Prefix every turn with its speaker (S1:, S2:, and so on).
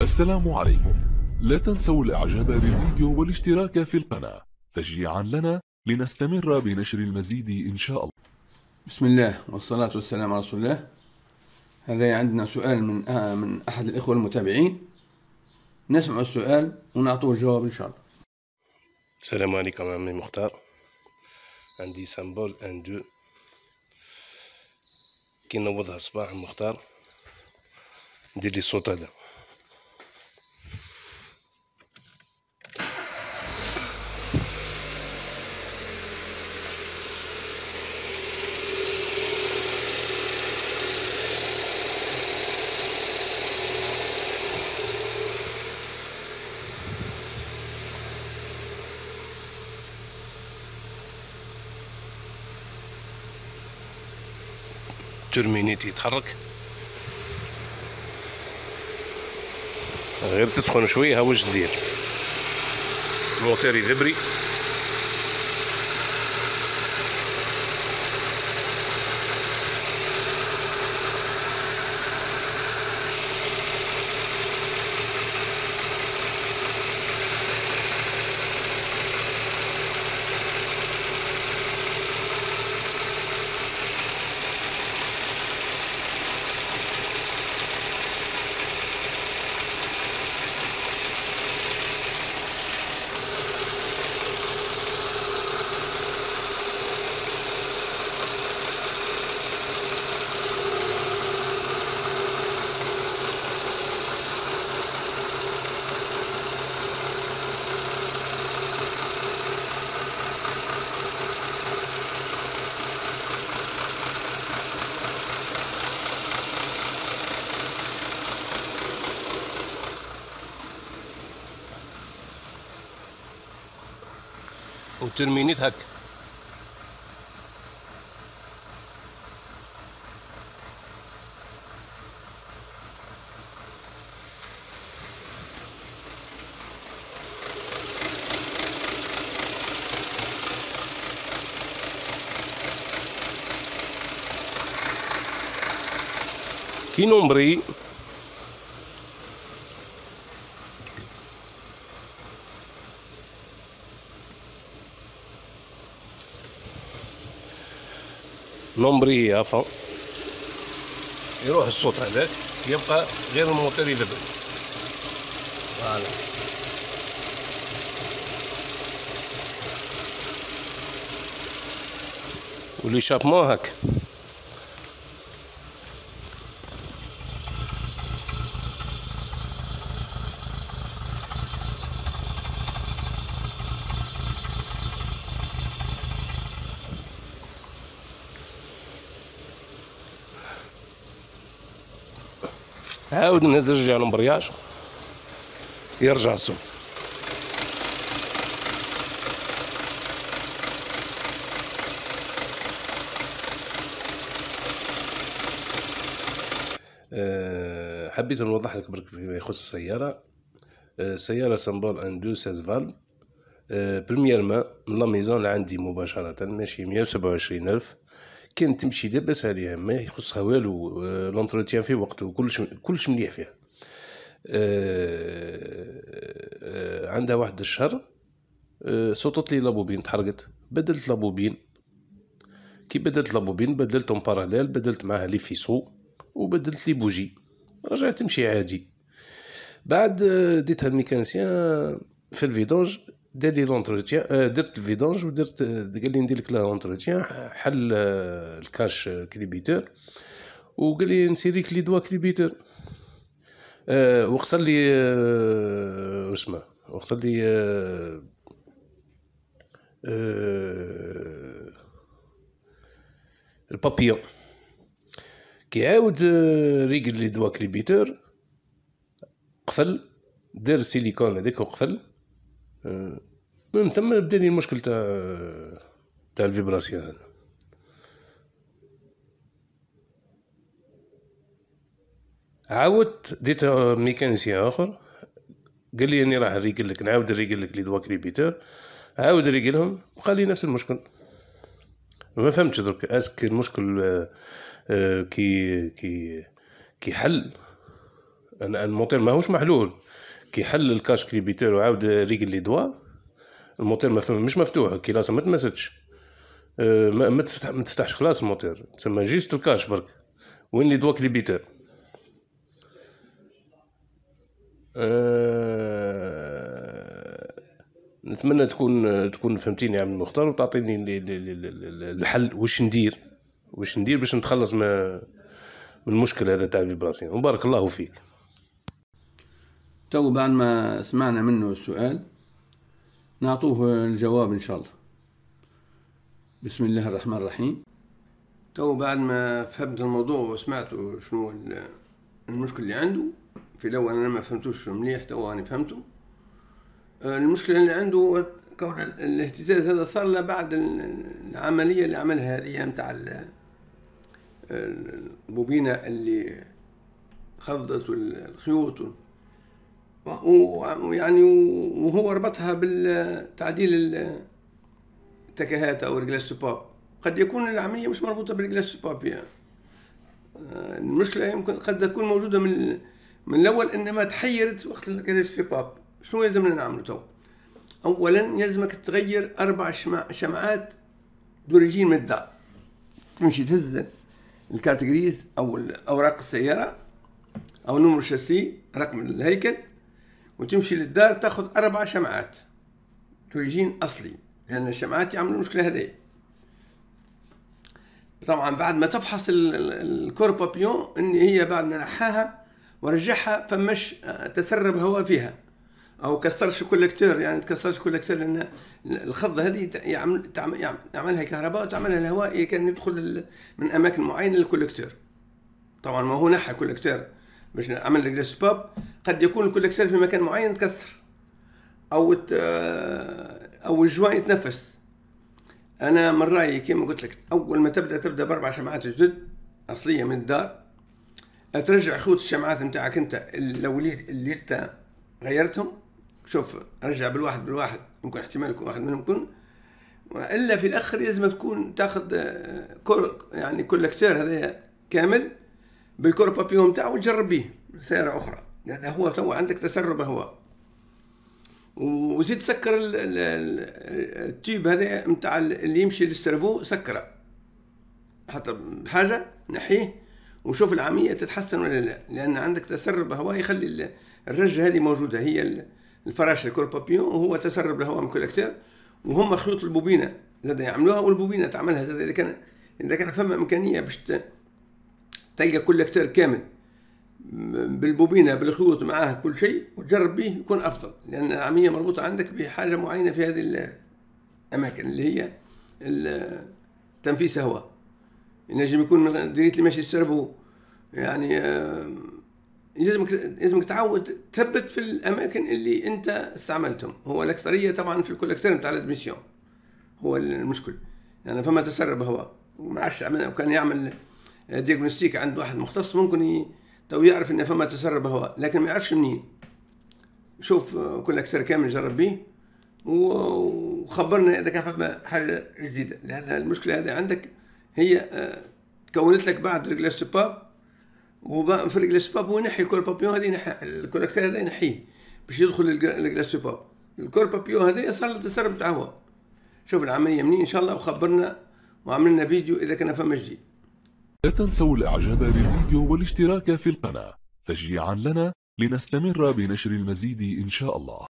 S1: السلام عليكم. لا تنسوا الاعجاب بالفيديو والاشتراك في القناة تشجيعا لنا لنستمر بنشر المزيد ان شاء الله.
S2: بسم الله والصلاة والسلام على رسول الله. هذا عندنا سؤال من أحد الإخوة المتابعين، نسمع السؤال ونعطوه الجواب إن شاء الله.
S3: السلام عليكم عمي مختار. عندي سامبول ان دو كي نوضها الصباح مختار ندير لي الصوت هذا. ترمينيتي يتحرك، غير تسخن شويه. ها واش دير، الموتور يذبري، وترمينيت هك. كي نومبري نومبري افون يروح الصوت هذاك، يبقى غير الموتور يذبل. فوالا ولي شابمون هاك. عاود نزج على الامبرياج يرجع الصوت. حبيت نوضح لك برك فيما يخص السيارة. سيارة سامبول ان دو 16 فالف. بريميرمان من لا ميزون اللي عندي مباشرة ماشي 127,000. كان تمشي لاباس عليها، ما يخصها والو، لونتروتيان في وقته، كلش مليح فيها. عندها واحد الشهر سقطت لي لابوبين، تحرقت. بدلت لابوبين، كي بدلت لابوبين بدلتهم باراليل، بدلت معاها لي فيسو وبدلت لي بوجي، رجعت تمشي عادي. بعد ديتها الميكانيسيان في الفيدونج، دار لي لونتروتيان، درت الفيدونج ودرت، قال لي ندير لك لونتروتيان، حل الكاش كليبيتور وقال لي نسيريك لي دوا كليبيتور، وغسل لي واسمه، وغسل لي البابيون. كي عاود ريقل لي دوا كليبيتور، قفل، دار السيليكون هذاك وقفل. من ثم بدا لي المشكل تاع الفيبراسيون هذا. عاودت ديت ميكانيسيان اخر، قال لي اني راح نريقل لك، نعاود نريقل لك لي دوا كليبيتور، عاود نريقلهم، بقى لي نفس المشكل. ما فهمتش درك اسك المشكل كي حل أنا الموتور ماهوش محلول، كي حل الكاش كليبيتور وعاود ريقل لي دوا، الموتور مش مفتوح، كي لاسا ما تمسدش، ما تفتحش خلاص الموتور، تسمى جيست الكاش برك وين لي دوا كليبيتور. نتمنى تكون فهمتيني يا عم المختار، وتعطيني الحل واش ندير باش نتخلص من المشكل هذا تاع الفيبراسيون. وبارك الله فيك.
S2: تو بعد ما سمعنا منه السؤال نعطوه الجواب إن شاء الله. بسم الله الرحمن الرحيم. تو بعد ما فهمت الموضوع وسمعته شنو المشكل اللي عنده، في الأول أنا ما فهمتوش مليح، تو أنا فهمته. المشكلة اللي عنده كون الاهتزاز هذا صار له بعد العملية اللي عملها هذه متاع البوبينة اللي خضت الخيوط، ويعني وهو ربطها بالتعديل التكهات أو رجلاس باب. قد يكون العملية مش مربوطة برجلاس باب يعني. المشكلة يمكن قد تكون موجودة من الأول، إنما تحيرت وقت الرجلاس باب. شنو يلزمنا نعمله تو؟ أولا يلزمك تغير 4 شمعات دوريجين من الدار. تمشي تهز الكاتيجوريز أو أوراق السيارة أو نمر الشاسي رقم الهيكل، وتمشي للدار تاخذ 4 شمعات دوريجين أصلي، لأن الشمعات يعملوا المشكلة هذه. طبعا بعد ما تفحص الكور بابيون إن هي بعد ما نحاها ورجعها فمش تسرب هواء فيها او كسرش كولكتور، يعني تكسرش كولكتور، لان الخضه هذه يعملها كهرباء وتعملها الهواء كان يدخل من اماكن معينه للكولكتور. طبعا ما هو نحى كولكتور باش نعمل رجلاس باب، قد يكون الكولكتور في مكان معين تكسر او الجوان يتنفس. انا من رايي كما قلت لك، اول ما تبدا ب4 شمعات جدد اصليه من الدار، ترجع خيوط الشمعات نتاعك انت اللي انت غيرتهم. شوف رجع بالواحد، يمكن احتمال يكون واحد منهم يكون، والا في الاخر لازم تكون تاخذ يعني كولكتور هذا كامل بالكور بابيون نتاعو وتجرب به سياره اخرى، لان هو تو عندك تسرب هواء. وزيد سكر التيوب هذا نتاع اللي يمشي للسيرفو، سكره حتى بحاجه نحيه وشوف العمليه تتحسن ولا لا، لان عندك تسرب هواء يخلي الرجه هذه موجوده، هي الفراشه الكور بابيون، وهو تسرب الهواء من كولكتور، وهم خيوط البوبينه زاد يعملوها، والبوبينه تعملها زاد. اذا كان فما امكانيه باش تلقى كولكتور كامل بالبوبينه بالخيوط معاه كل شيء وتجرب به يكون افضل، لان العمليه مربوطه عندك بحاجه معينه في هذه الاماكن اللي هي تنفيس هواء. ينجم يكون من ديريت اللي ماشي السيرفو، يعني لازمك تعود تثبت في الاماكن اللي انت استعملتهم. هو الاكثريه طبعا في الكولكتور نتاع الادميسيون هو المشكل، يعني فما تسرب هواء. وما عادش كان يعمل دياغنوستيك عند واحد مختص ممكن تو يعرف ان فما تسرب هواء، لكن ما يعرفش منين. شوف كولكتور كامل جرب به وخبرنا اذا كان فما حاجه جديده، لان المشكله هذه عندك هي تكونت لك بعد رجلاس باب، وفي رجلاس باب ونحي الكور بابيون هذه، نحي الكولكتور هذا ينحيه باش يدخل الرجلاس باب. الكور بابيون هذا صار له تسرب تاع هواء. شوف العمليه منين ان شاء الله، وخبرنا وعملنا فيديو اذا كان فما جديد.
S1: لا تنسوا الاعجاب بالفيديو والاشتراك في القناة تشجيعا لنا لنستمر بنشر المزيد إن شاء الله.